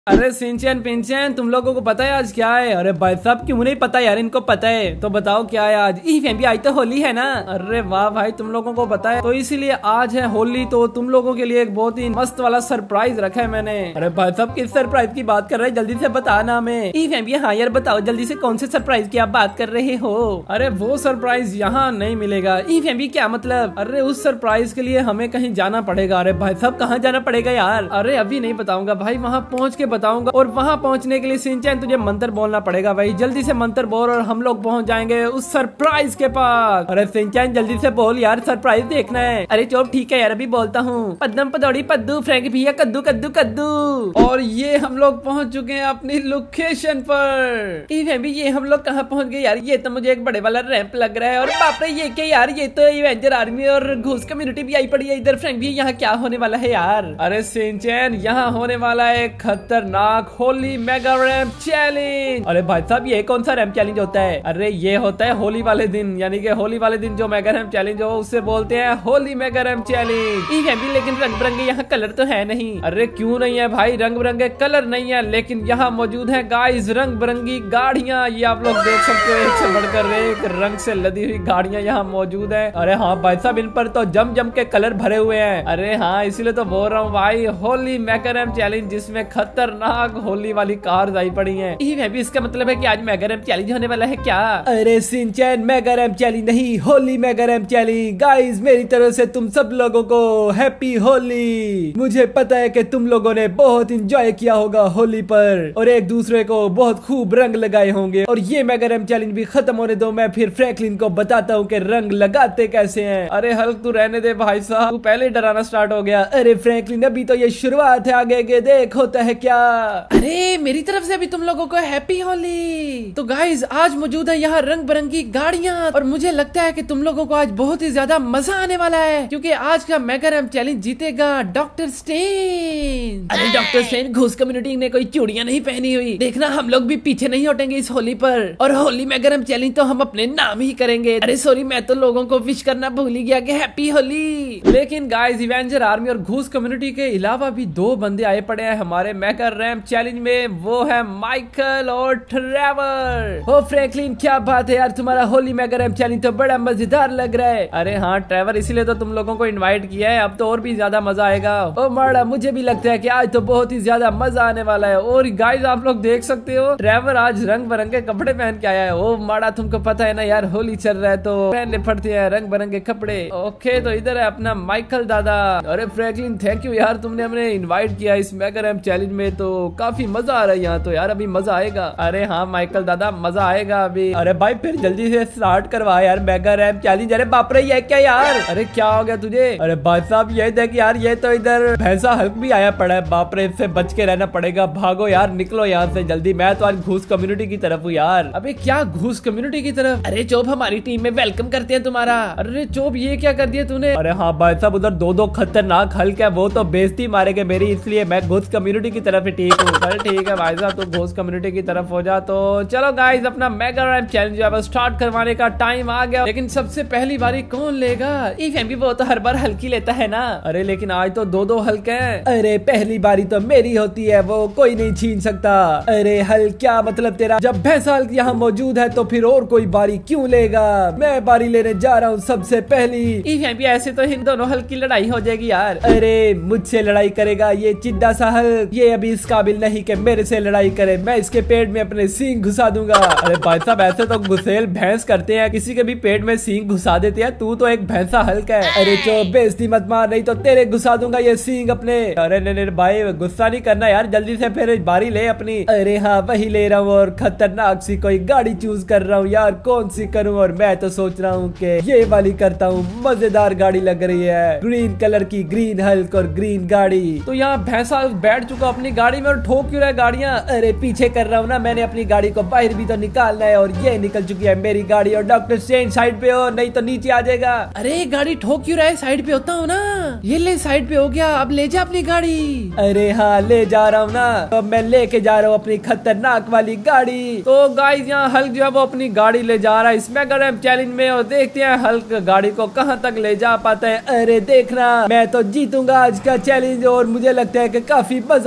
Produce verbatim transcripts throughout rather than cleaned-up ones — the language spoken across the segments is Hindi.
अरे सिंचन पिंचन, तुम लोगों को पता है आज क्या है? अरे भाई साहब क्यों नहीं पता यार, इनको पता है तो बताओ क्या है आज? ई फैमिली आज तो होली है ना। अरे वाह भाई, तुम लोगों को पता है तो इसीलिए आज है होली, तो तुम लोगों के लिए एक बहुत ही मस्त वाला सरप्राइज रखा है मैंने। अरे भाई साहब किस सरप्राइज की बात कर रहे हैं, जल्दी से बताना हमें। ई फैमिली हाँ यार बताओ जल्दी से, कौन से सरप्राइज की आप बात कर रहे हो? अरे वो सरप्राइज यहाँ नहीं मिलेगा। ई फैमिली क्या मतलब? अरे उस सरप्राइज के लिए हमें कहीं जाना पड़ेगा। अरे भाई साहब कहाँ जाना पड़ेगा यार? अरे अभी नहीं बताऊंगा भाई, वहाँ पहुँच के बताऊंगा। और वहाँ पहुँचने के लिए सिंचन तुझे मंत्र बोलना पड़ेगा भाई, जल्दी से मंत्र बोल और हम लोग पहुँच जाएंगे उस सरप्राइज के पास। अरे सिंचन जल्दी से बोल यार, सरप्राइज देखना है। अरे चुप ठीक है यार अभी बोलता हूँ। पद्दम पदौड़ी पद्दू फ्रैंक भैया कद्दू कद्दू कद्दू। और ये हम लोग पहुँच चुके हैं अपनी लोकेशन पर। ये हम लोग कहाँ पहुँच गए यार? ये तो मुझे एक बड़े वाला रैंप लग रहा है। और बाप रे ये क्या यार, ये तो एवेंजर आर्मी और घूस कम्युनिटी भी आई पड़ी है इधर। फ्रैंक भी यहाँ क्या होने वाला है यार? अरे सिंचन यहाँ होने वाला है खतरनाक होली मेगा रैंप चैलेंज। अरे भाई साहब ये कौन सा रैंप चैलेंज होता है? अरे ये होता है होली वाले दिन, यानी कि होली वाले दिन जो मेगा रैंप चैलेंज हो उससे बोलते हैं होली मेगा रैंप चैलेंज। लेकिन रंग बिरंगे यहाँ कलर तो है नहीं। अरे क्यों नहीं है भाई? रंग बिरंगे कलर नहीं है, लेकिन यहाँ मौजूद है गाइस रंग बिरंगी गाड़ियाँ। ये आप लोग देख सकते हो, एक से बढ़कर एक रंग से लदी हुई गाड़ियाँ यहाँ मौजूद है। अरे हाँ भाई साहब इन पर तो जम जम के कलर भरे हुए हैं। अरे हाँ इसीलिए तो बोल रहा हूँ भाई, होली मेगा रैंप चैलेंज जिसमें खतरनाक होली वाली कार आई पड़ी है। ये भी इसका मतलब है कि आज मेगा रैंप चैलेंज होने वाला है क्या? अरे सिंचन मेगा रैंप चैलेंज नहीं, Holi mega ramp challenge. Guys मेरी तरफ से तुम सब लोगों को हैप्पी होली। मुझे पता है कि तुम लोगों ने बहुत इंजॉय किया होगा होली पर और एक दूसरे को बहुत खूब रंग लगाए होंगे। और ये मेगा रैंप चैलेंज भी खत्म होने दो, मैं फिर फ्रैंकलिन को बताता हूँ कि रंग लगाते कैसे हैं। अरे हल्क तू रहने दे भाई साहब, तू पहले डराना स्टार्ट हो गया। अरे फ्रैंकलिन अभी तो ये शुरुआत है, आगे आगे देख होता है क्या। अरे मेरी तरफ से भी तुम लोगों को हैप्पी होली। तो गाइज आज मौजूद है यहाँ रंग बिरंगी गाड़ियाँ और मुझे लगता है कि तुम लोगों को आज बहुत ही ज्यादा मजा आने वाला है, क्योंकि आज का मेगा रैंप चैलेंज जीतेगा डॉक्टर स्ट्रेंज। अरे डॉक्टर स्ट्रेंज घूस कम्युनिटी ने कोई चूड़ियां नहीं पहनी हुई, देखना हम लोग भी पीछे नहीं हटेंगे इस होली पर। और होली मेगा रैंप चैलेंज तो हम अपने नाम ही करेंगे। अरे सॉरी मैं तो लोगों को विश करना भूल ही गया कि हैप्पी होली। लेकिन गाइज इवेंजर आर्मी और घूस कम्युनिटी के अलावा भी दो बंदे आए पड़े हैं हमारे मेगा रैंप चैलेंज में, वो है माइकल और ट्रेवर। हो फ्रैंकलिन क्या बात है यार, तुम्हारा होली मेगा रैंप चैलेंज तो बड़ा मजेदार लग रहा है। अरे हाँ ट्रेवर इसीलिए तो तुम लोगों को इनवाइट किया है, अब तो और भी ज्यादा मजा आएगा। ओ माड़ा मुझे भी लगता है कि आज तो बहुत ही ज्यादा मजा आने वाला है। और गाइस आप लोग देख सकते हो ट्रेवर आज रंग बिरंगे कपड़े पहन के आया है। ओ माड़ा तुमको पता है ना यार होली चल रहा है तो पहनने पड़ते हैं रंग बिरंगे कपड़े। ओके तो इधर है अपना माइकल दादा। अरे फ्रैंकलिन थैंक यू यार, तुमने हमें इन्वाइट किया इस मेगा रैंप चैलेंज में, तो काफी मजा आ रहा है यहाँ तो यार, अभी मजा आएगा। अरे हाँ माइकल दादा मजा आएगा अभी। अरे भाई फिर जल्दी से स्टार्ट करवा यार मेगा रैंप चैलेंज। अरे बाप रे ये क्या यार? अरे क्या हो गया तुझे? अरे भाई साहब ये देख यार, ये तो इधर भैंसा हल्क भी आया पड़ा है। बाप रे इससे बच के रहना पड़ेगा, भागो यार निकलो यहाँ से जल्दी। मैं तो आज घूस कम्युनिटी की तरफ हूँ यार। अबे क्या घूस कम्युनिटी की तरफ? अरे चोप हमारी टीम में वेलकम करते हैं तुम्हारा। अरे चोप ये क्या कर दिया तूने? अरे हाँ भाई साहब उधर दो दो खतरनाक हल्क है, वो तो बेइज्जती मारेंगे मेरी, इसलिए मैं घूस कम्युनिटी की तरफ ही ठीक हूँ। अरे ठीक है भाई साहब तो घूस कम्युनिटी की तरफ हो जा। तो चलो गाइस अपना मेगा रैंप चैलेंज जो है स्टार्ट करवाने का टाइम आ गया। लेकिन सबसे पहली बारी कौन लेगा? भी वो तो हर बार हल्की लेता है ना। अरे लेकिन आज तो दो दो हल्क हैं। अरे पहली बारी तो मेरी होती है, वो कोई नहीं छीन सकता। अरे हल्क क्या मतलब तेरा? जब भैंसा हल्क यहाँ मौजूद है तो फिर और कोई बारी क्यों लेगा? मैं बारी लेने जा रहा हूँ सबसे पहली। भी ऐसे तो इन दोनों हल्क की लड़ाई हो जाएगी यार। अरे मुझसे लड़ाई करेगा ये चिद्दा सा हल्क, ये अभी इस काबिल नहीं कि मेरे से लड़ाई करे, मैं इसके पेट में अपने सींग घुसा दूंगा। अरे भाई साहब ऐसे तो गुस्सेल भैंस करते हैं, किसी के भी पेट में सींग घुसा देते हैं, तू तो एक भैंसा हल्क है। अरे चो बेइज्जती मत मार, नहीं तो तेरे घुसा दूंगा ये सींग अपने। अरे नहीं नहीं भाई गुस्सा नहीं करना यार, जल्दी से फिर बारी ले अपनी। अरे हाँ वही ले रहा हूँ और खतरनाक सी कोई गाड़ी चूज कर रहा हूँ यार, कौन सी करूँ? और मैं तो सोच रहा हूँ कि ये वाली करता हूँ, मजेदार गाड़ी लग रही है, ग्रीन कलर की ग्रीन हल्क और ग्रीन गाड़ी। तो यहाँ भैंसा बैठ चुका अपनी गाड़ी में और ठोक क्यों रहा है गाड़ियाँ? अरे पीछे कर रहा हूँ ना मैंने अपनी गाड़ी को, बाहर भी तो निकालना है। और ये निकल चुकी है मेरी गाड़ी। और डॉक्टर स्ट्रेंज साइड पे हो, नहीं तो नीचे आ जाएगा। अरे गाड़ी ठोक क्यों रहा है? साइड पे होता हूँ ना। ये ले साइड पे हो गया, अब ले जा अपनी गाड़ी। अरे हाँ ले जा रहा हूँ ना, अब मैं लेके जा रहा हूँ अपनी खतरनाक वाली गाड़ी। तो गाइस यहाँ हल्क जो है वो अपनी गाड़ी ले जा रहा है इस मेगा रैंप चैलेंज में, और देखते हैं हल्क गाड़ी को कहाँ तक ले जा पाता है। अरे देखना मैं तो जीतूंगा आज का चैलेंज और मुझे लगता है कि काफी मजा आने वाला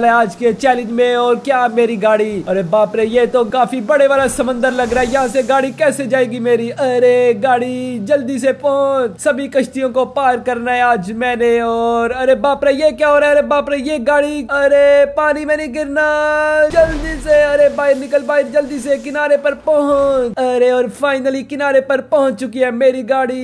वाला है आज के चैलेंज में। और क्या मेरी गाड़ी, अरे बाप रे ये तो काफी बड़े वाला समंदर लग रहा है, यहाँ से गाड़ी कैसे जाएगी मेरी। अरे गाड़ी जल्दी से पहुंच, सभी कश्तियों को पार करना है आज मैंने। और अरे बाप रे ये क्या हो रहा है, अरे बाप रे ये गाड़ी, अरे पानी में नहीं गिरना, जल्दी से, अरे बाहर निकल बाहर जल्दी से, किनारे पर पहुंच। अरे और फाइनली किनारे पर पहुंच चुकी है मेरी गाड़ी।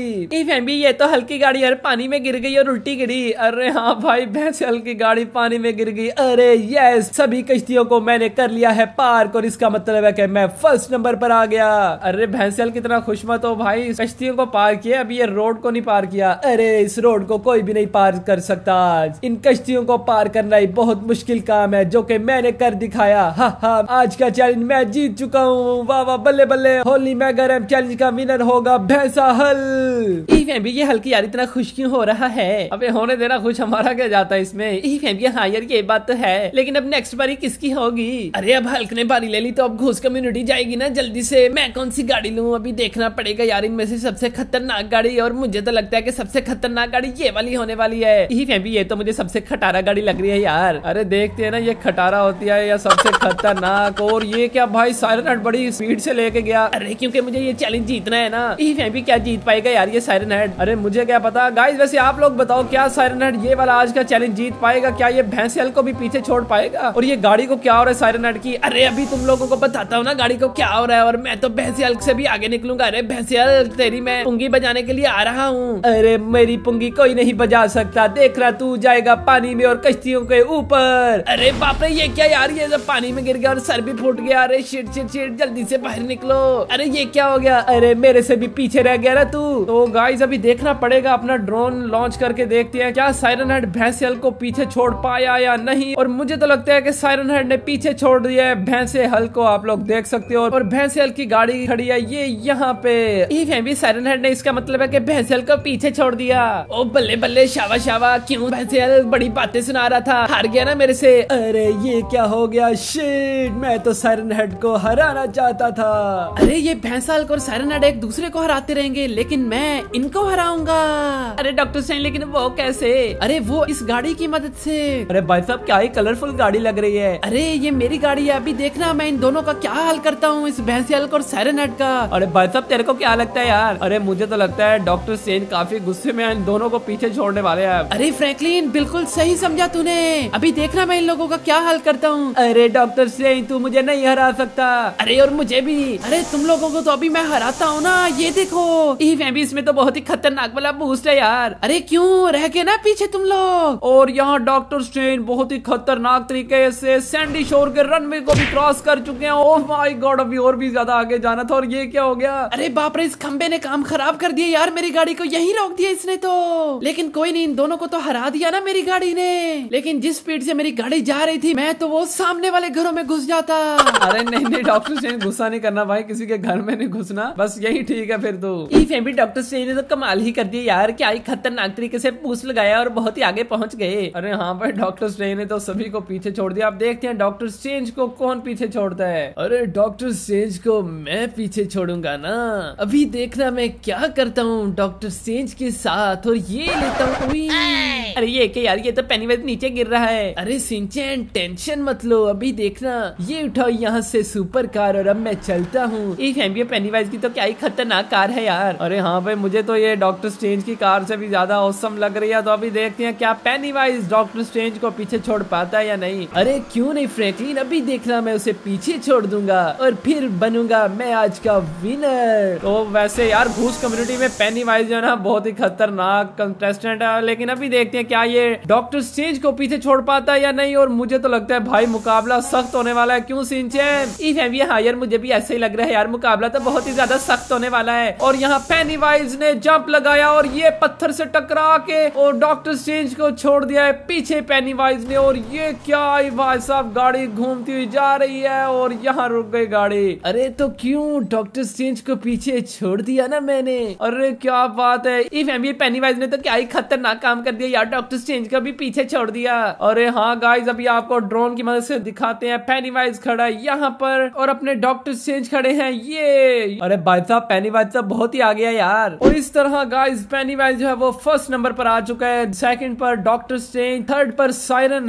ये तो हल्की गाड़ी यार पानी में गिर गई और उल्टी गिरी। अरे हाँ भाई भैंस हल्की गाड़ी पानी में गिर गई। अरे यस, सभी कश्तियों को मैंने कर लिया है पार और इसका मतलब है कि मैं फर्स्ट नंबर पर आ गया। अरे भैंसल कितना खुशमत हो भाई, कश्तियों को पार किया, अभी ये रोड को नहीं पार किया। अरे इस रोड को कोई भी नहीं पार कर सकता आज, इन कश्तियों को पार करना ही बहुत मुश्किल काम है जो कि मैंने कर दिखाया। हा हा, आज का चैलेंज मैं जीत चुका हूँ। वाह वाह बल्ले बल्ले, होली मेगा चैलेंज का विनर होगा भैंसा हल। भी ये हल्की यार इतना खुश क्यों हो रहा है, अबे होने देना खुश, हमारा क्या जाता है इसमें। हाँ यार ये बात तो है, लेकिन अब नेक्स्ट बारी किसकी होगी। अरे अब हल्क ने बारी ले ली तो अब घूस कम्युनिटी जाएगी ना, जल्दी से मैं कौन सी गाड़ी लूं, अभी देखना पड़ेगा यार इनमें से सबसे खतरनाक गाड़ी। और मुझे तो लगता है कि सबसे खतरनाक गाड़ी ये वाली होने वाली है। ये तो मुझे सबसे खटारा गाड़ी लग रही है यार। अरे देखते है ना ये खटारा होती है या सबसे खतरनाक। और ये क्या भाई सायरन हेड बड़ी स्पीड से लेके गया। अरे क्योंकि मुझे ये चैलेंज जीतना है ना। भी क्या जीत पाएगा यार ये सायरन हेड, अरे मुझे क्या पता। गाइस वैसे आप लोग बताओ क्या सायरन हेड ये वाला आज का चैलेंज जीत पाएगा, क्या ये भैंसियल को भी पीछे छोड़ पाएगा। और ये गाड़ी को क्या हो रहा है सायरन हेड की। अरे अभी तुम लोगों को बताता हूँ ना गाड़ी को क्या हो रहा है, और मैं तो भैंसियल से भी आगे निकलूंगा। अरे भैंसियल तेरी मैं पुंगी बजाने के लिए आ रहा हूँ। अरे मेरी पुंगी कोई नहीं बजा सकता, देख रहा तू जाएगा पानी में और कश्तियों के ऊपर। अरे बाप रे ये क्या यार, ये जब पानी में गिर गया और सर भी फूट गया। अरे शिट शिट शिट, जल्दी से बाहर निकलो। अरे ये क्या हो गया, अरे मेरे से भी पीछे रह गया ना तू। तो गाइस अभी देखना पड़ेगा, अपना ड्रोन लॉन्च करके देखते हैं क्या सायरन हेड भैंसियल को पीछे छोड़ पाया या नहीं। और मुझे तो लगता है कि सायरन हेड ने पीछे छोड़ दिया है भैंसे हल को, आप लोग देख सकते हो। और भैंसियल की गाड़ी खड़ी है ये यहाँ पे। भी सायरन हेड ने, इसका मतलब है कि भैंसियल को पीछे छोड़ दिया। ओ बल्ले बल्ले, शावा शावा, क्यों भैंसियल बड़ी बातें सुना रहा था, हार गया ना मेरे से। अरे ये क्या हो गया, शिट, मैं तो सायरन हेड को हराना चाहता था। अरे ये भैंसल और सायरन हेड एक दूसरे को हराते रहेंगे, लेकिन मैं इनको हराऊंगा। अरे डॉक्टर सेन, लेकिन वो कैसे। अरे वो इस गाड़ी की मदद से। अरे भाई साहब क्या ही कलरफुल गाड़ी लग रही है। अरे ये मेरी गाड़ी है, अभी देखना मैं इन दोनों का क्या हाल करता हूँ, इस भैंसियल और सायरन हेड का। अरे भाई साहब तेरे को क्या लगता है यार। अरे मुझे तो लगता है डॉक्टर सेन काफी गुस्से में इन दोनों को पीछे छोड़ने वाले हैं। अरे फ्रैंकलिन बिल्कुल सही समझा तूने, अभी देखना मैं इन लोगों का क्या हाल करता हूँ। अरे डॉक्टर सेन तू मुझे नहीं हरा सकता। अरे और मुझे भी। अरे तुम लोगों को तो अभी मैं हराता हूँ ना, ये देखो। इसमें तो बहुत ही खतरनाक वाला बूस्ट है यार। अरे क्यों रह गए ना पीछे तुम लोग। और यहाँ डॉक्टर स्ट्रेंज बहुत ही खतरनाक तरीके से सैंडी शोर के रनवे को भी क्रॉस कर चुके हैं। ओह माय गॉड, अभी और भी ज्यादा आगे जाना था। और ये क्या हो गया, अरे बाप रे, इस खंबे ने काम खराब कर दिया यार, मेरी गाड़ी को यहीं रोक दिया इसने तो। लेकिन कोई नहीं, इन दोनों को तो हरा दिया ना मेरी गाड़ी ने। लेकिन जिस स्पीड से मेरी गाड़ी जा रही थी, मैं तो वो सामने वाले घरों में घुस जाता। अरे नहीं नहीं डॉक्टर स्ट्रेंज, गुस्सा नहीं करना भाई, किसी के घर में नहीं घुसना, बस यही ठीक है फिर तो। डॉक्टर स्ट्रेंज ने तो कमाल ही कर दिया यार, क्या ही खतरनाक तरीके से पूछ लगाया और बहुत ही आगे पहुंच गए। अरे हाँ भाई, डॉक्टर स्ट्रेंज ने तो सभी को पीछे छोड़ दिया। अब देखते हैं डॉक्टर स्ट्रेंज को कौन पीछे छोड़ता है। अरे डॉक्टर स्ट्रेंज को मैं पीछे छोड़ूंगा ना, अभी देखना मैं क्या करता हूँ डॉक्टर स्ट्रेंज के साथ। और ये लेता हूँ। अरे ये क्या यार, ये तो पेनीवाइज नीचे गिर रहा है। अरे सिंचैन टेंशन मत लो, अभी देखना, ये उठाओ यहाँ से सुपर कार और अब मैं चलता हूँ। पेनीवाइज की तो क्या ही खतरनाक कार है यार। अरे हाँ भाई, मुझे तो ये डॉक्टर स्ट्रेंज की कार से भी ज्यादा औसम लग रही है। तो अभी देखते हैं क्या पेनीवाइज डॉक्टर स्ट्रेंज को पीछे छोड़ पाता है या नहीं। अरे क्यों नहीं फ्रैंकलिन, अभी देखना मैं उसे पीछे छोड़ दूंगा और फिर बनूंगा मैं आज का विनर। तो वैसे यार घूस कम्युनिटी में पेनीवाइज जो है ना बहुत ही खतरनाक कंटेस्टेंट है, लेकिन अभी देखते हैं क्या ये डॉक्टर स्ट्रेंज को पीछे छोड़ पाता है या नहीं। और मुझे तो लगता है भाई मुकाबला सख्त होने वाला है। क्यों सिंचैन? हाँ यार मुझे भी ऐसे ही लग रहा है यार, मुकाबला तो बहुत ही ज्यादा सख्त होने वाला है। और यहाँ पेनीवाइज ने जंप लगाया और ये पत्थर से टकरा के और डॉक्टर स्ट्रेंज को छोड़ दिया है पीछे पेनीवाइज ने। और ये क्या भाई साहब, गाड़ी घूमती हुई जा रही है और यहाँ रुक गई गाड़ी। अरे तो क्यों डॉक्टर स्ट्रेंज को पीछे छोड़ दिया ना मैंने। अरे क्या बात है, इफ पेनीवाइज ने तो क्या ही खतरनाक काम कर दिया यार, डॉक्टर स्ट्रेंज को भी पीछे छोड़ दिया। अरे हाँ गाइज, अभी आपको ड्रोन की मदद से दिखाते हैं। पेनीवाइज खड़ा है यहाँ पर और अपने डॉक्टर स्ट्रेंज खड़े हैं ये। अरे भाई साहब पेनीवाइज तो बहुत ही आ गया यार। और इस तरह गाइज पेनीवाइज जो है वो फर्स्ट नंबर पर आ चुका है, सेकंड पर डॉक्टर स्ट्रेंज, थर्ड पर सायरन हेड और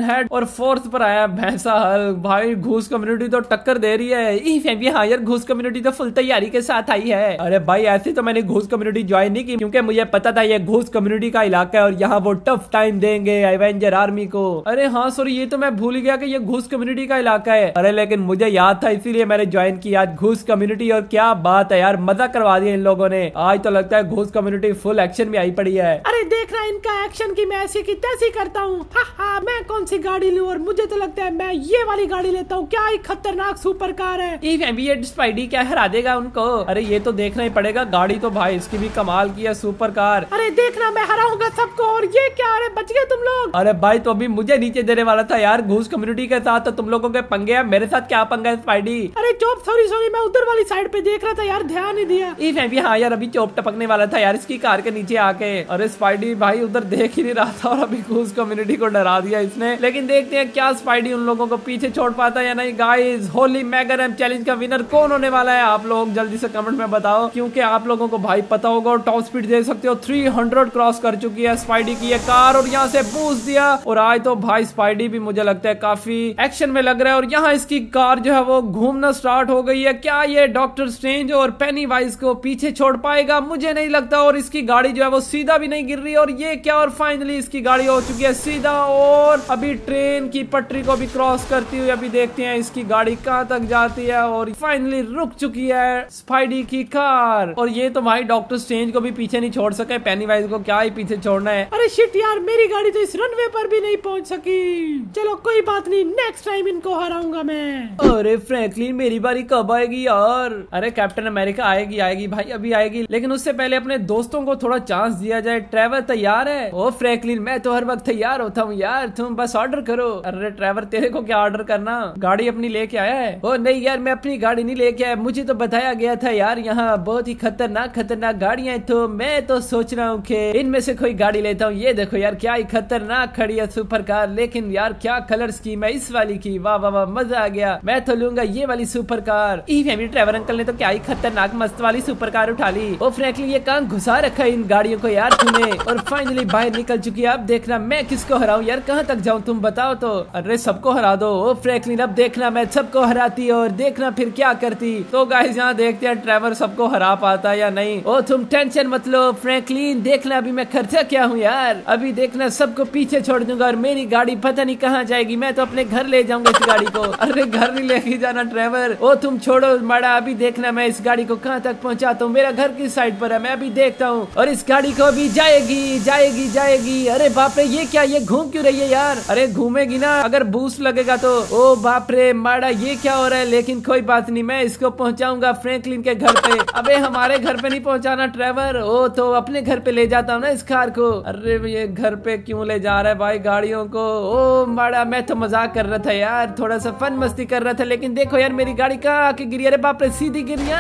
नंबर फोर्थ पर आया भैंसा हल्क। भाई घूस कम्युनिटी तो टक्कर दे रही है। हाँ यार घूस कम्युनिटी तो फुल तैयारी के साथ आई है। अरे भाई ऐसे तो मैंने घूस कम्युनिटी ज्वाइन नहीं की क्योंकि मुझे पता था ये घूस कम्युनिटी का इलाका है और यहाँ वो टफ टाइम देंगे एवेंजर आर्मी को। अरे हाँ सॉरी ये तो मैं भूल गया कि ये घूस कम्युनिटी का इलाका है। अरे लेकिन मुझे याद था इसीलिए मैंने ज्वाइन किया आज घूस कम्युनिटी। और क्या बात है यार, मजा करवा दिया इन लोगों ने। आज तो लगता है घूस कम्युनिटी फुल एक्शन में आई पड़ी है। अरे देख रहा इनका एक्शन की मैं ऐसी की तैसी करता हूँ। हाँ हाँ मैं कौन सी गाड़ी लूँ और मुझे तो लगता है मैं ये वाली गाड़ी लेता हूँ। क्या ही खतरनाक सुपर कार है। ये स्पाइडी क्या हरा देगा उनको। अरे ये तो देखना ही पड़ेगा। गाड़ी तो भाई इसकी भी कमाल की है सुपर कार। अरे देखना मैं हराऊंगा सबको। और ये क्या, अरे बच गए तुम लोग। अरे भाई तो अभी मुझे नीचे देने वाला था यार घूस कम्युनिटी के साथ। तो तुम लोगों के पंगे हैं, मेरे साथ क्या पंगा है स्पाइडी। अरे चोप सॉरी सॉरी मैं उधर वाली साइड पे देख रहा था यार, ध्यान नहीं दिया। भी हाँ यार अभी चोप टपकने वाला था यार इसकी कार के नीचे आके। अरे स्पाइडी भाई उधर देख ही नहीं रहा था और अभी घूस कम्युनिटी को डरा दिया इसने। लेकिन देखते हैं क्या स्पाइडी उन लोगों को पीछे छोड़ पाता है या नहीं। Guys Holi mega ramp challenge का विनर कौन होने वाला है आप लोग जल्दी से कमेंट में बताओ, क्योंकि आप लोगों को भाई पता होगा। टॉप स्पीड देख सकते हो तीन सौ क्रॉस कर चुकी है स्पाइडी की ये कार और यहाँ से बूस्ट दिया। और आज तो भाई स्पाइडी भी मुझे लगता है काफी एक्शन में लग रहा है। और यहाँ इसकी कार जो है वो घूमना स्टार्ट हो गई है। क्या ये डॉक्टर स्ट्रेंज और पेनीवाइज को पीछे छोड़ पाएगा? मुझे नहीं लगता। और इसकी गाड़ी जो है वो सीधा भी नहीं गिर रही। और ये क्या, और फाइनली इसकी गाड़ी हो चुकी है सीधा और अभी ट्रेन की पटरी को भी क्रॉस करती हुई अभी देखते हैं इसकी गाड़ी कहां तक जाती है। और फाइनली रुक चुकी है स्पाइडी की कार। और ये तो भाई डॉक्टर स्ट्रेंज को भी पीछे नहीं छोड़ सके, पेनीवाइज को क्या ही पीछे छोड़ना है। अरे शिट यार मेरी गाड़ी तो इस रनवे पर भी नहीं पहुंच सकी। चलो कोई बात नहीं, नेक्स्ट टाइम इनको हराऊंगा मैं। अरे फ्रैंकलिन मेरी बारी कब आएगी यार? अरे कैप्टन अमेरिका आएगी आएगी भाई अभी आएगी, लेकिन उससे पहले अपने दोस्तों को थोड़ा चांस दिया जाए। ट्रेवर तैयार है? ओ फ्रैंकलिन मैं तो हर वक्त तैयार होता हूँ यार, तुम बस ऑर्डर करो। अरे ट्रेवर तेरे को क्या ऑर्डर करना, गाड़ी अपनी लेके आया है? ओ नहीं यार मैं अपनी गाड़ी नहीं लेके आया, मुझे तो बताया गया था यार यहाँ बहुत ही खतरनाक खतरनाक गाड़ियां हैं। तो मैं तो सोच रहा हूँ कि इनमें से कोई गाड़ी लेता हूँ। ये देखो यार क्या ही खतरनाक खड़ी है सुपर कार। लेकिन यार क्या कलर स्कीम है इस वाली की, वाह वाह वाह मजा आ गया। मैं तो लूंगा ये वाली सुपर कार। ई फैमिली ट्रेवर अंकल ने तो क्या ही खतरनाक मस्त वाली सुपर कार उठा ली। ओ फ्रैंकलिन ये कहाँ घुसा रखा है इन गाड़ियों को यार तूने। और फाइनली बाहर निकल चुकी है। अब देखना मैं किसको हराऊं यार, कहाँ तक जाऊं तुम बताओ तो। अरे सबको हरा दो। ओ फ्रैंकलिन अब देखना मैं सबको हराती और देखना फिर क्या करती। तो गाइस यहाँ देखते हैं ट्रेवर सबको हरा पाता है या नहीं। ओ तुम टेंशन मत लो फ्रैंकलिन, देखना अभी मैं खर्चा क्या हूँ यार। अभी देखना सबको पीछे छोड़ दूंगा और मेरी गाड़ी पता नहीं कहाँ जाएगी। मैं तो अपने घर ले जाऊंगा इस गाड़ी को। अरे घर नहीं लेके जाना ट्रेवर। ओ तुम छोड़ो माड़ा, अभी देखना मैं इस गाड़ी को कहाँ तक पहुँचाता हूँ। मेरा घर किस साइड पर है मैं अभी देखता हूँ। और इस गाड़ी को अभी जाएगी जाएगी जाएगी। अरे बाप रे ये क्या, ये घूम क्यों रही है यार? अरे घूमेगी ना अगर बूस्ट लगेगा तो। ओ बाप रे माड़ा ये क्या हो रहा है? लेकिन कोई बात नहीं, मैं इसको पहुंचाऊंगा फ्रैंकलिन के घर पे। अबे हमारे घर पे नहीं पहुंचाना ट्रेवर। ओ तो अपने घर पे ले जाता हूँ ना इस कार को। अरे ये घर पे क्यों ले जा रहा है भाई गाड़ियों को? ओ माड़ा मैं तो मजाक कर रहा था यार, थोड़ा सा फन मस्ती कर रहा था। लेकिन देखो यार मेरी गाड़ी कहाँ आके गिरी। अरे बाप रे सीधी गिरिया।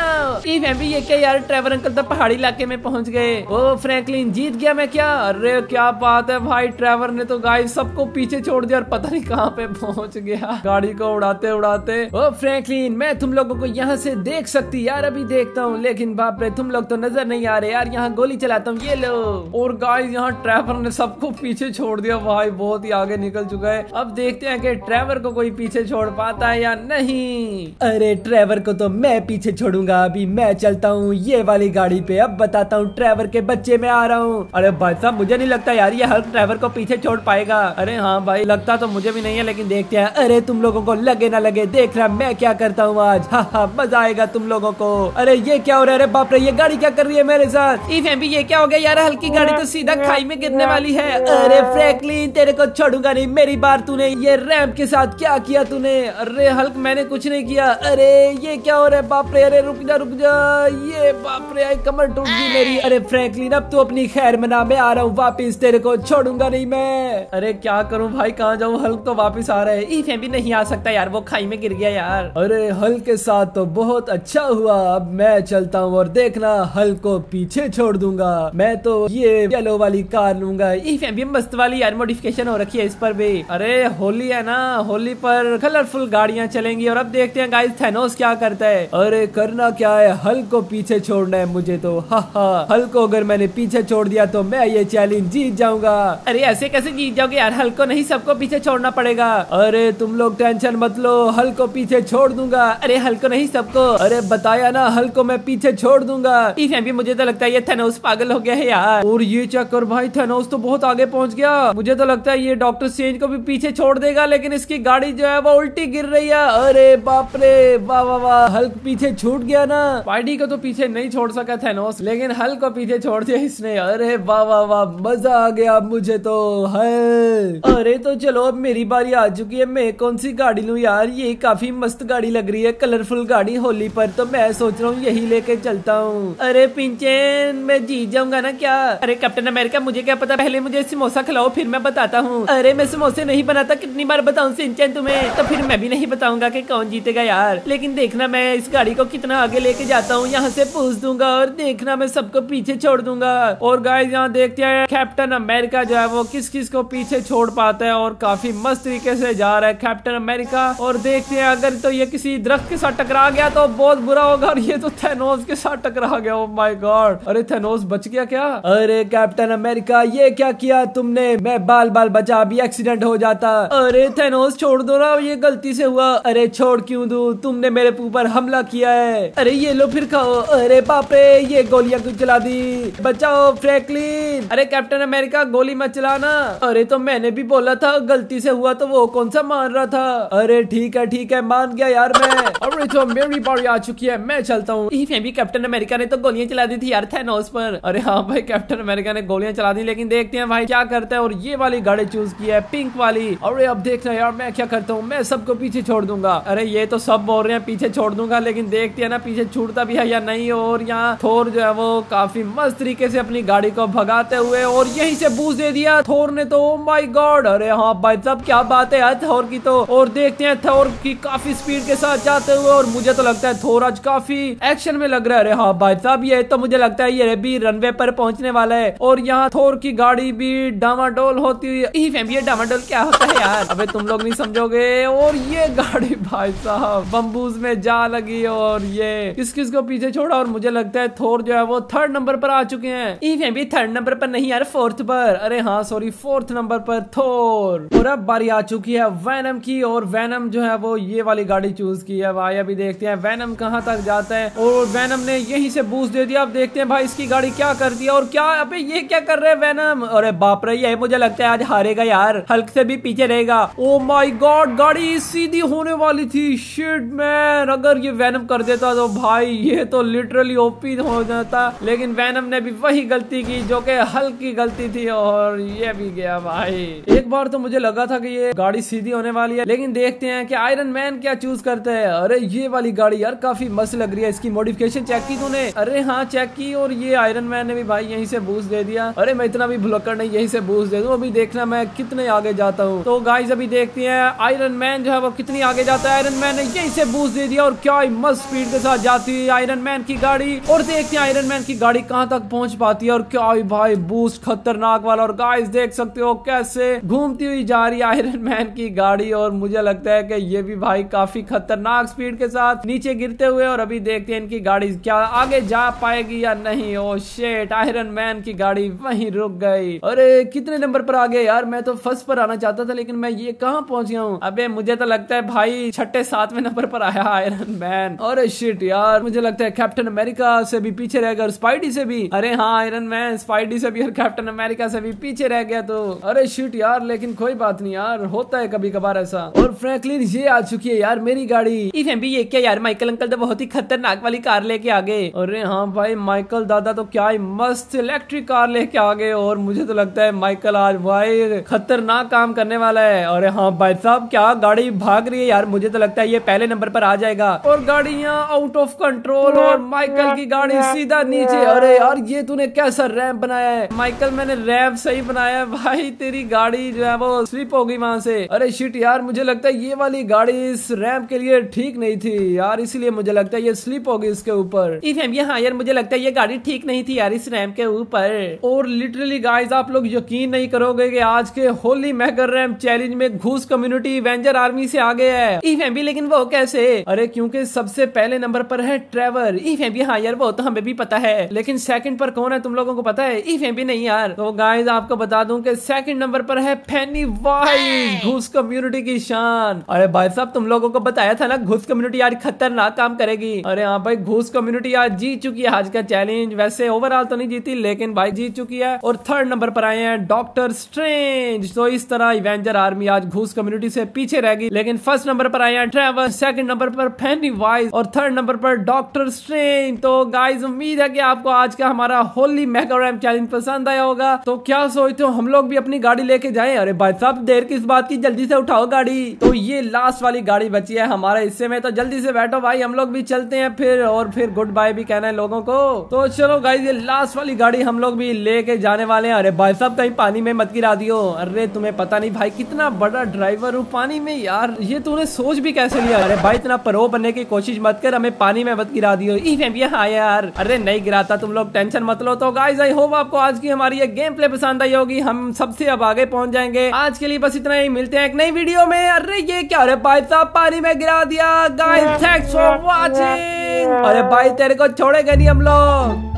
ये क्या यार ट्रेवर अंकल तो पहाड़ी इलाके में पहुंच गए। ओ फ्रैंकलिन जीत गया मैं क्या? अरे क्या बात है भाई, ट्रेवर ने तो गाइस सबको पीछे छोड़ दिया और पता नहीं कहाँ पे पहुंच गया गाड़ी को उड़ाते उड़ाते। ओ फ्रैंकलिन मैं तुम लोगों को यहाँ से देख सकती यार, अभी देखता हूँ। लेकिन बाप रे तुम लोग तो नजर नहीं आ रहे यार, यहाँ गोली चलाता हूँ ये लो। और गाइस यहाँ ट्रेवर ने सबको पीछे छोड़ दिया भाई, बहुत ही आगे निकल चुका है। अब देखते हैं कि ट्रेवर को कोई पीछे छोड़ पाता है या नहीं। अरे ट्रेवर को तो मैं पीछे छोड़ूंगा, अभी मैं चलता हूँ ये वाली गाड़ी पे। अब बताता हूँ ट्रेवर के बच्चे मैं आ रहा हूँ। अरे भाई साहब मुझे नहीं लगता यार ये हल्क ट्रेवर को पीछे छोड़ पाएगा। अरे हाँ भाई लगता तो मुझे भी नहीं है, लेकिन देखते हैं। अरे तुम लोगों को लगे ना लगे, देख रहा मैं क्या करता हूँ आज। हाँ हाँ मजा आएगा तुम लोगों को। अरे ये क्या हो रहा है? अरे बाप रे ये गाड़ी क्या कर रही है मेरे साथ? भी ये क्या हो गया यार, हल्की गाड़ी तो सीधा खाई में गिरने वाली है। अरे फ्रैंकलिन तेरे को छोड़ूंगा नहीं, मेरी बार तूने ये रैंप के साथ क्या किया तूने? अरे हल्क मैंने कुछ नहीं किया। अरे ये क्या हो रहा है बाप रे? अरे रुक जा रुक जा, ये बाप रे कमर टूट गई मेरी। अरे फ्रैंकलिन अब तो अपनी खैर मना, मैं आ रहा हूँ वापिस, तेरे को छोड़ूंगा नहीं मैं। अरे क्या करूँ भाई, कहाँ जाऊँ? हल्क तो वापिस आ रहा है। ई भी नहीं आ सकता यार, वो खाई में गिर गया यार। अरे हल्क के साथ तो बहुत अच्छा हुआ, अब मैं चलता हूँ और देखना हल्क को पीछे छोड़ दूंगा। मैं तो ये येलो वाली कार लूंगा। ई भी मस्त वाली यार, मॉडिफिकेशन हो रखी है इस पर भी। अरे होली है ना, होली पर कलरफुल गाड़ियां चलेंगी। और अब देखते हैं गाइस थैनोस क्या करता है। अरे करना क्या है, हल्क को पीछे छोड़ना है मुझे तो। हा हा हल्क को अगर मैंने पीछे छोड़ दिया तो मैं ये चैलेंज जीत जाऊंगा। अरे ऐसे कैसे जीत जाओगे यार, हल्क को नहीं सबको पीछे पीछे छोड़ना पड़ेगा। अरे तुम लोग टेंशन मत लो, हल्क को पीछे छोड़ दूंगा। अरे हल्क को नहीं सबको, अरे बताया ना हल्क को मैं पीछे छोड़ दूंगा। भी मुझे तो लगता है ये थैनोस पागल हो गया है यार। और ये चेक कर भाई, थैनोस तो बहुत आगे पहुंच गया। मुझे तो लगता है ये डॉक्टर स्ट्रेंज को भी पीछे छोड़ देगा, लेकिन इसकी गाड़ी जो है वो उल्टी गिर रही है। अरे बाप रे, वाह वाह वाह, हल्क पीछे छूट गया ना। स्पाइडी को तो पीछे नहीं छोड़ सका थैनोस, लेकिन हल्क को पीछे छोड़ दिया इसने। अरे वाह वाह वाह, मजा आ गया मुझे तो है। अरे तो चलो अब मेरी बारी आ चुकी है। मैं कौन सी गाड़ी लूं यार, ये काफी मस्त गाड़ी लग रही है, कलरफुल गाड़ी होली पर, तो मैं सोच रहा हूँ यही लेके चलता हूँ। अरे पिंचेन, मैं जीत जाऊंगा ना क्या? अरे कैप्टन अमेरिका, मुझे क्या पता, पहले मुझे समोसा खिलाओ फिर मैं बताता हूँ। अरे मैं समोसे नहीं बनाता, कितनी बार बताऊं सिंचन तुम्हें, तो फिर मैं भी नहीं बताऊंगा कि कौन जीतेगा यार। लेकिन देखना मैं इस गाड़ी को कितना आगे लेके जाता हूँ, यहाँ से पूछ दूंगा और देखना मैं सबको पीछे छोड़ दूंगा। और गाइस यहाँ देखते हैं कैप्टन अमेरिका जो है वो किस किस को पीछे छोड़ पाता है, और काफी मस्त तरीके से जा रहा है कैप्टन अमेरिका। और देखते हैं अगर तो ये किसी दरख्त के साथ टकरा गया तो बहुत बुरा होगा, और ये तो थैनोस के साथ टकरा गया। ओ माय गॉड, अरे थैनोस बच गया क्या? अरे कैप्टन अमेरिका ये क्या किया तुमने, मैं बाल बाल बचा, अभी एक्सीडेंट हो जाता। अरे थैनोस छोड़ दो ना, ये गलती से हुआ। अरे छोड़ क्यों दूं, तुमने मेरे ऊपर हमला किया है। अरे ये लो फिर खाओ। अरे बाप रे, ये गोलियां क्यों चला दी, बचाओ फ्रैंकलिन। अरे कैप्टन अमेरिका गोली मत चलाना। अरे तो मैंने भी बोला था गलती से हुआ, तो वो कौन सा मान रहा था। अरे ठीक है ठीक है, मान गया यार मैं। अरे तो मेरी बारी आ चुकी है, मैं चलता हूँ। भी कैप्टन अमेरिका ने तो गोलियां चला दी थी यार थैनोस पर। अरे हाँ भाई, कैप्टन अमेरिका ने गोलियां चला दी, लेकिन देखते हैं भाई क्या करता है। और ये वाली गाड़ी चूज की है, पिंक वाली। अरे अब देखना यार मैं क्या करता हूँ, मैं सबको पीछे छोड़ दूंगा। अरे ये तो सब बोल रहे हैं पीछे छोड़ दूंगा, लेकिन देखते हैं ना पीछे छूटता भी है या नहीं। और यहाँ थोर जो है वो काफी मस्त तरीके से अपनी गाड़ी को भगाते हुए और यहीं से बूस्ट दे दिया थोर ने तो। ओ माय गॉड, अरे हाँ भाई साहब क्या बात है यार थोर की तो। और देखते हैं थोर की काफी स्पीड के साथ जाते हुए, और मुझे तो लगता है थोर आज काफी एक्शन में लग रहा है। अरे हाँ भाई साहब, ये तो मुझे लगता है ये भी रनवे पर पहुंचने वाला है। और यहाँ थोर की गाड़ी भी डामाडोल होती हुई, ये डामाडोल क्या होता है यार, अबे तुम लोग नहीं समझोगे। और ये गाड़ी भाई साहब बम्बूज में जा लगी, और ये किस किस को पीछे छोड़ा। और मुझे लगता है थोर जो है वो थर्ड नंबर पर आ चुके हैं। इवन भी थर्ड नंबर पर नहीं यार, फोर्थ पर। अरे हाँ सॉरी, फोर्थ नंबर पर थोर। और अब बारी आ चुकी है वैनम की, और वैनम जो है वो ये वाली गाड़ी चूज की है भाई। अभी देखते हैं वैनम कहाँ तक जाता है। और वैनम ने यहीं से बूस्ट दे दिया। अब देखते हैं भाई इसकी गाड़ी क्या करती है। और क्या अबे ये क्या कर रहे हैं वैनम। अरे बाप रे, ये मुझे लगता है आज हारेगा यार, हल्क से भी पीछे रहेगा। ओ माय गॉड, गाड़ी सीधी होने वाली थी। शिट मैन, अगर ये वैनम कर देता तो भाई ये तो लिटरली ओपी हो जाता। लेकिन वैनम ने भी वही गलती की जो कि हल्क की गलती थी, और ये भी गया भाई। एक बार तो मुझे लगा था कि ये गाड़ी सीधी होने वाली है, लेकिन देखते हैं कि आयरन मैन क्या चूज करते हैं। अरे ये वाली गाड़ी यार काफी मस्त लग रही है, इसकी मॉडिफिकेशन चेक की तूने? अरे हाँ चेक की। और ये आयरन मैन ने भी भाई यहीं से बूस्ट दे दिया। अरे मैं इतना भी भुलक्कड़ नहीं, यहीं से बूस्ट दे दूं। अभी देखना मैं कितने आगे जाता हूँ। तो गाइस अभी देखते हैं आयरन मैन जो है वो कितनी आगे जाता है। आयरन मैन ने यहीं से बूस्ट दे दिया, और क्या मस्त स्पीड के साथ जाती है आयरन मैन की गाड़ी। और देखते हैं आयरन मैन की गाड़ी कहाँ तक पहुंच पाती है, और क्या भाई बूस्ट खतरनाक वाला। और गाइस देख सकते हो कैसे घूमती हुई जा रही है आयरन मैन की गाड़ी, और मुझे लगता है कि ये भी भाई काफी खतरनाक स्पीड के साथ नीचे गिरते हुए। और अभी देखते हैं इनकी गाड़ी क्या आगे जा पाएगी या नहीं। ओ शिट, आयरन मैन की गाड़ी वहीं रुक गई। अरे कितने नंबर पर आ गए यार, मैं तो फर्स्ट पर आना चाहता था, लेकिन मैं ये कहाँ पहुंच गया हूँ। अबे मुझे तो लगता है भाई छठे सातवें नंबर पर आया आयरन मैन। अरे शिट यार, मुझे लगता है कैप्टन अमेरिका से भी पीछे रह गया, और स्पाइडी से भी। अरे हाँ आयरन मैन स्पाइडी से भी और कैप्टन अमेरिका से भी पीछे रह गया। तो अरे शिट यार, लेकिन कोई बात नहीं यार, होता है कभी कभार ऐसा। और फ्रैंकलिन ये आ चुकी है यार मेरी गाड़ी। इवन भी ये क्या यार, माइकल अंकल तो बहुत ही खतरनाक वाली कार लेके आ गए। अरे हाँ भाई, माइकल दादा तो क्या ही मस्त इलेक्ट्रिक कार लेके आ गए, और मुझे तो लगता है माइकल आज भाई खतरनाक काम करने वाला है। अरे हाँ भाई साहब, क्या गाड़ी भाग रही है यार, मुझे तो लगता है ये पहले नंबर पर आ जाएगा। और गाड़ी यहाँ आउट ऑफ कंट्रोल, और माइकल की गाड़ी सीधा नीचे। अरे यार ये तूने कैसा रैंप बनाया है माइकल? मैंने रैंप सही बनाया है भाई, तेरी गाड़ी जो है वो स्लिप हो गई वहां से। अरे शिट यार, मुझे लगता है ये वाली गाड़ी इस रैंप के लिए ठीक नहीं थी यार, इसलिए मुझे लगता है ये स्लिप हो गई इसके ऊपर। हाँ यार, मुझे लगता है ये गाड़ी ठीक नहीं थी यार इस रैंप के ऊपर। और लिटरली गाइस, आप लोग यकीन नहीं करोगे कि आज के होली मेगा रैंप चैलेंज में घूस कम्युनिटी एवेंजर आर्मी से आगे है इफेम्बी। लेकिन वो कैसे? अरे क्योंकि सबसे पहले नंबर पर है ट्रेवर इफेम्बी। हाँ यार वो तो हमें भी पता है, लेकिन सेकंड पर कौन है तुम लोगों को पता है? इफेम्बी नहीं यार। तो गाइस आपको बता दूं कि सेकंड नंबर पर है फैनी भाई घूस कम्युनिटी की शान। अरे भाई साहब तुम लोगों को बताया था ना घूस कम्युनिटी आज खतरनाक काम करेगी। अरे हाँ भाई घूस कम्युनिटी आज जीत चुकी है आज का चैलेंज। वैसे ओवरऑल तो नहीं जीती लेकिन भाई जीत चुकी है। और थर्ड नंबर पर आए हैं डॉक्टर स्ट्रेंज। तो इस तरह इवेंजर आर्मी आज घूस कम्युनिटी से पीछे रहेगी। लेकिन फर्स्ट नंबर पर आए हैं ट्रेवर, सेकंड नंबर पर पेनीवाइज और थर्ड नंबर पर डॉक्टर स्ट्रेंज। तो गाइस उम्मीद है कि आपको आज का हमारा होली मेगा रैम चैलेंज पसंद आया होगा। तो क्या सोचते हो हम लोग भी अपनी गाड़ी लेके जाएं? अरे भाई साहब देर किस बात की, जल्दी से उठाओ गाड़ी। तो ये लास्ट वाली गाड़ी बची है हमारे हिस्से में, तो जल्दी से बैठो भाई हम लोग भी चलते हैं फिर। और फिर गुड बाय भी कहना है लोगों को। तो चलो गाइस ये लास्ट वाली गाड़ी हम लोग भी लेके जाने वाले हैं। अरे भाई साहब कहीं पानी में मत गिरा दियो। अरे तुम्हें पता नहीं भाई कितना बड़ा ड्राइवर हूँ पानी में यार, ये तूने सोच भी कैसे लिया? अरे भाई इतना प्रो बनने की कोशिश मत कर, हमें पानी में मत गिरा दियो। हाँ यार अरे नहीं गिराता, तुम लोग टेंशन मत लो। तो गाइस आई होप आपको आज की हमारी ये गेम प्ले पसंद आई होगी। हम सबसे अब आगे पहुंच जाएंगे। आज के लिए बस इतना ही, मिलते हैं एक नई वीडियो में। अरे ये क्या, अरे भाई साहब पानी में गिरा दिया। Guys thanks for watching. अरे भाई तेरे को छोड़ेंगे नहीं हम लोग।